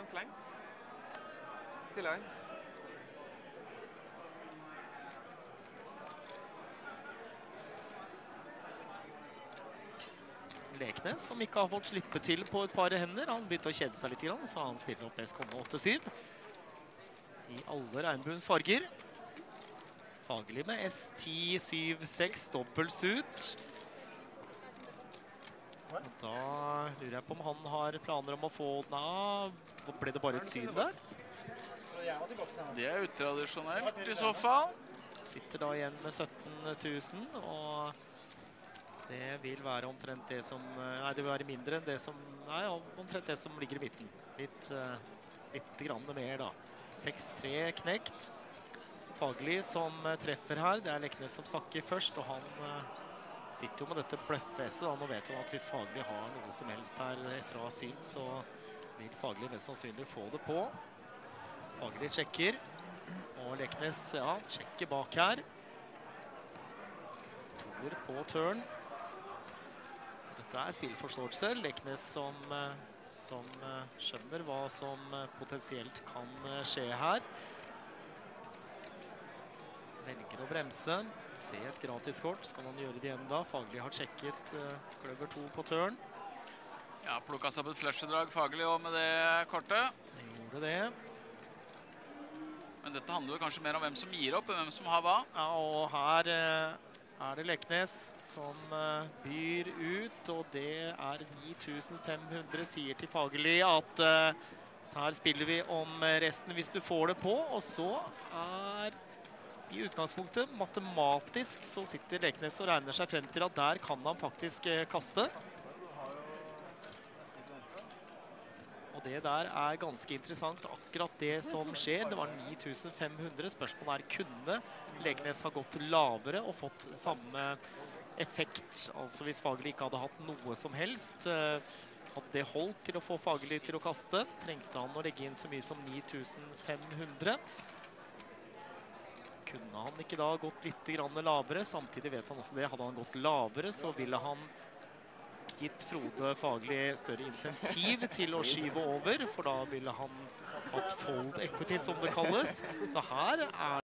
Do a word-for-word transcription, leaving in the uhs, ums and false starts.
en sleng. Tillegg. Leknes, som ikke har fått slippe til på et par hender. Han begynte å kjede seg litt, så han spiller opp S K åtte syv. I alle regnbuens farger. Fagerli med S ti syv seks dobbelt ut. Og da lurer jeg på om han har planer om å få den av. Ble det bare et syn der? Det er utradisjonelt i så fall. Sitter da igjen med sytten tusen, og det vil være omtrent det som, nei, det vil være mindre enn det som, nei, omtrent det som ligger i midten. Litt, litt grann mer da. seks tre knekt. Fagerli som treffer her, det er Leknes som sakker først, og han sitter jo med dette bløffeset da. Nå vet hun at hvis Fagerli har noe som helst her etter å ha syn, så vil Fagerli mest sannsynlig få det på. Fagerli sjekker, og Leknes, ja, sjekker bak her. Toer på turn. Dette er spillforståelse. Leknes som, som skjønner hva som potensielt kan skje her. Velger å bremse. Se et gratiskort. Skal man gjøre det igjen da? Fagerli har sjekket uh, kløver to på turn. Ja, plukket seg opp et flushedrag Fagerli også med det kortet. Det gjorde det. Men dette handler kanskje mer om hvem som gir opp, enn hvem som har hva. Ja, og her uh, er det Leknes som uh, byr ut, og det er ni tusen fem hundre, sier til Fagerli at uh, så her spiller vi om resten hvis du får det på, og så er i utgangspunktet, matematisk, så sitter Leknes og regner seg frem til at der kan han faktisk eh, kaste. Og det der er ganske interessant, akkurat det som skjer. Det var ni tusen fem hundre. Spørsmålet er, kunne Leknes ha gått lavere og fått samme effekt? Altså hvis Fagerli ikke hadde hatt noe som helst, eh, hadde det holdt til å få Fagerli til å kaste? Trengte han å legge inn så mye som ni tusen fem hundre? Kunne han ikke da gått litt grann lavere? Samtidig vet han også det. Hadde han gått lavere, så ville han gitt Frode Fagerli større insentiv til å skyve over, for da ville han hatt fold equity, som det kalles. Så her er